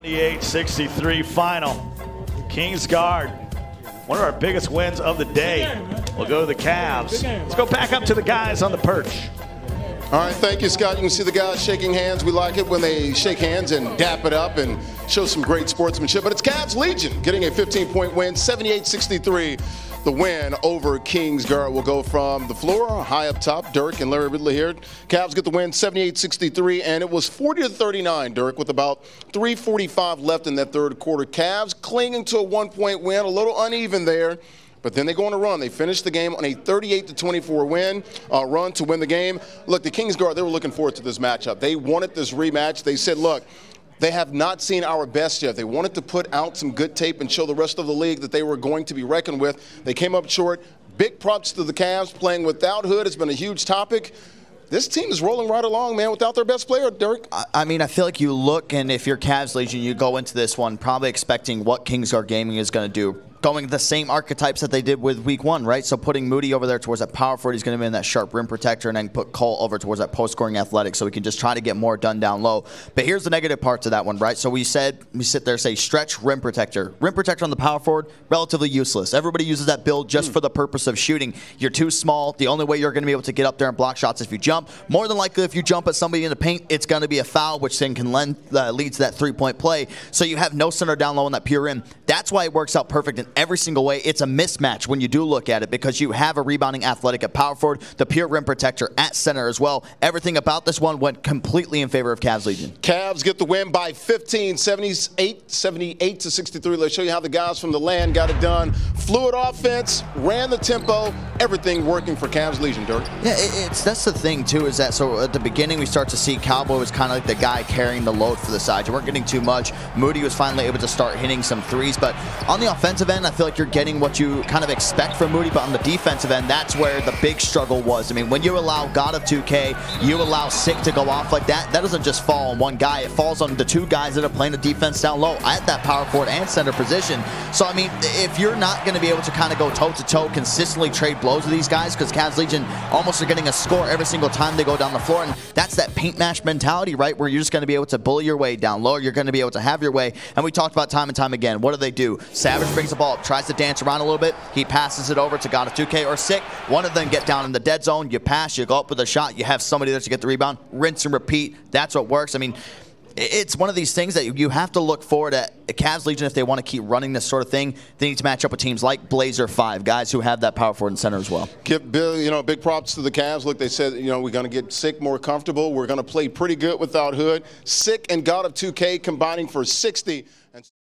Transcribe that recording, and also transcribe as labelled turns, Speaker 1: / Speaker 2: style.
Speaker 1: 78-63 final. Kings Guard, one of our biggest wins of the day, will go to the Cavs. Let's go back up to the guys on the perch.
Speaker 2: All right, thank you, Scott. You can see the guys shaking hands. We like it when they shake hands and dap it up and show some great sportsmanship. But it's Cavs Legion getting a 15-point win, 78-63. The win over Kings Guard will go from the floor, high up top. Dirk and Larry Ridley here. Cavs get the win, 78-63, and it was 40-39, Dirk, with about 3:45 left in that third quarter. Cavs clinging to a one-point win, a little uneven there. But then they go on a run. They finished the game on a 38-24 run to win the game. Look, the Kings Guard, they were looking forward to this matchup. They wanted this rematch. They said, look, they have not seen our best yet. They wanted to put out some good tape and show the rest of the league that they were going to be reckoned with. They came up short. Big props to the Cavs. Playing without Hood has been a huge topic. This team is rolling right along, man, without their best player, Dirk.
Speaker 3: I mean, I feel like you look, and if you're Cavs Legion, you go into this one probably expecting what Kings Guard Gaming is going to do. Going the same archetypes that they did with week one, right? So putting Moody over there towards that power forward, he's going to be in that sharp rim protector, and then put Cole over towards that post-scoring athletic so we can just try to get more done down low. But here's the negative part to that one, right? So we sit there, say stretch rim protector. Rim protector on the power forward, relatively useless. Everybody uses that build just for the purpose of shooting. You're too small. The only way you're going to be able to get up there and block shots is if you jump. More than likely, if you jump at somebody in the paint, it's going to be a foul, which then can lead to that three-point play. So you have no center down low on that pure rim. That's why it works out perfect in every single way. It's a mismatch when you do look at it because you have a rebounding athletic at power forward, the pure rim protector at center as well. Everything about this one went completely in favor of Cavs Legion.
Speaker 2: Cavs get the win by 15, 78-63. Let's show you how the guys from the land got it done. Fluid offense, ran the tempo, everything working for Cavs Legion, Dirk.
Speaker 3: Yeah, that's the thing, too, is that so at the beginning we start to see Cowboy was kind of like the guy carrying the load for the side. You weren't getting too much. Moody was finally able to start hitting some threes, but on the offensive end, I feel like you're getting what you kind of expect from Moody, but on the defensive end, that's where the big struggle was. I mean, when you allow God of 2K, you allow Sick to go off like that, that doesn't just fall on one guy. It falls on the two guys that are playing the defense down low at that power forward and center position. So, I mean, if you're not going to be able to kind of go toe-to-toe, consistently trade blows with these guys, because Cavs Legion almost are getting a score every single time they go down the floor, and that's that paint mash mentality, right, where you're just going to be able to bully your way down low. You're going to be able to have your way, and we talked about time and time again. What do? Savage brings the ball up, tries to dance around a little bit. He passes it over to God of 2K or Sick. One of them get down in the dead zone. You pass, you go up with a shot. You have somebody there to get the rebound. Rinse and repeat. That's what works. I mean, it's one of these things that you have to look forward at. Cavs Legion, if they want to keep running this sort of thing, they need to match up with teams like Blazer 5, guys who have that power forward and center as well.
Speaker 2: Give Bill, big props to the Cavs. Look, they said, we're going to get Sick more comfortable. We're going to play pretty good without Hood. Sick and God of 2K combining for 60.